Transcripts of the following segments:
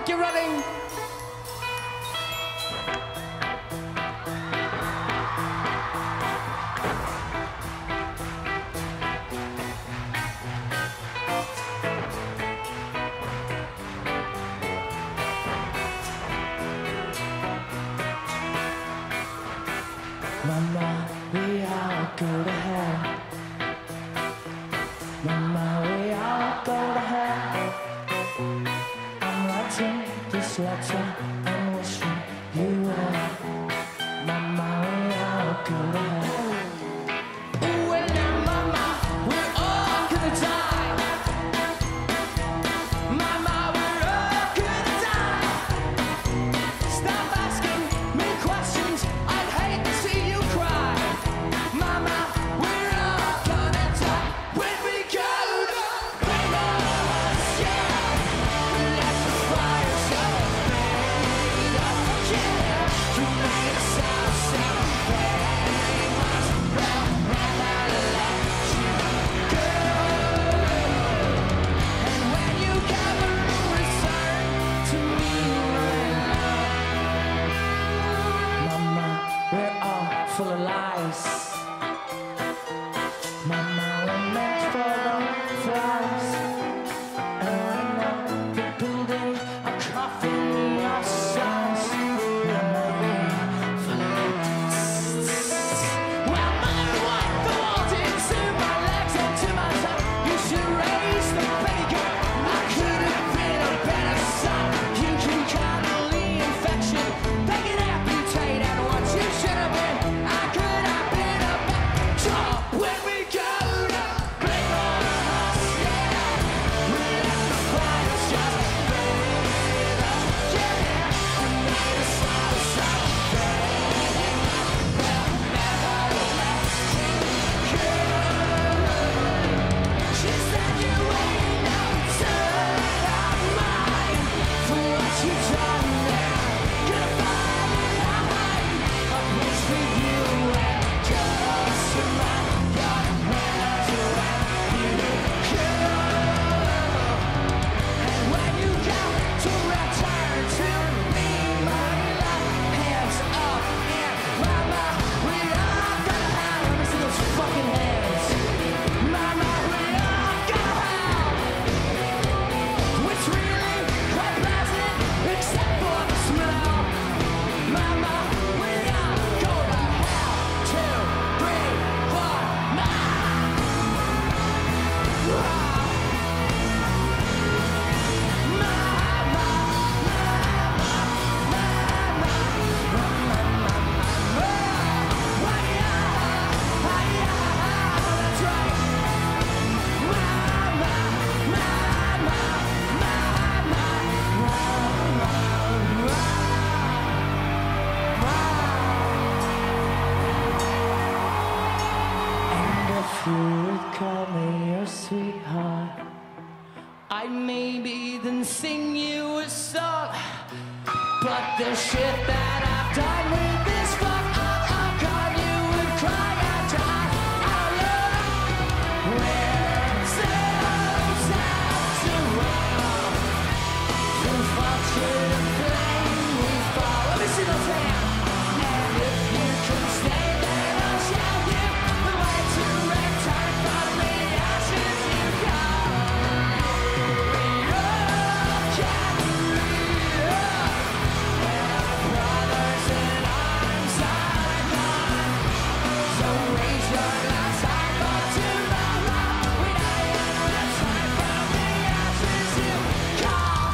like you're running. Mama, we all go to hell. Mama, we all go to hell. I'm writing this letter and wishing you well. Mama, we all go to hell. Ooh, and now, mama, we're all gonna die. Mama, we're all gonna die. Stop asking me questions. I'd hate to see you cry. Mama, we're all gonna die when we go to bring us, yeah. Let the fire show, yeah. You made us all so famous. Well, never let you go. And when you ever return to me, Mama, we're all full of lies. Mama, we're meant for the flies. And when the building are coughing your size. Mama, we're full of lies. well, mother, what the walls into my legs and to my tongue. You should raise the bacon. I could have been a better son. You can cuddle the infection. They can amputate and what you should have been. I could have been a better job when we go to bring on us, yeah. We let the fire show, yeah. And made us all so famous. Well, never let you go. She said you ain't no son of mine for what you've done now. Gonna find a place for you and just remind your hands around you go. And when you got to return to me, my love, hands up and mama, we all gotta have. Let me see those fucking hands. Mama, we all gotta have. Which really quite pleasant, except for the smell. Mama, we all go to hell. 2, 3, 4, And if you would call me your sweetheart, I'd maybe then sing you a song. But the shit that I've done with this fuck I'll call you and cry and die out loud. We're so after all. From fall to the flame we fall. Let me see those hands. And if you can stay there, I'll show you the way to return from the ashes you come. Brothers in arms are gone. So raise your glass high for tomorrow. We know you're return from the ashes you come.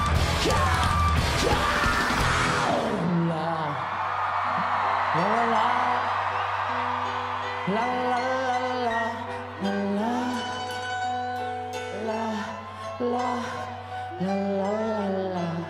la la la la la la la la la la la la.